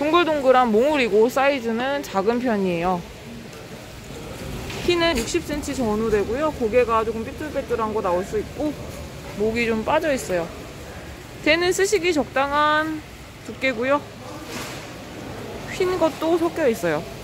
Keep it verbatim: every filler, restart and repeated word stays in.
동글동글한 몽울이고 사이즈는 작은 편이에요. 키는 육십 센티미터 전후 되고요. 고개가 조금 삐뚤빼뚤한 거 나올 수 있고 목이 좀 빠져 있어요. 대는 쓰시기 적당한 두께고요. 휜 것도 섞여 있어요.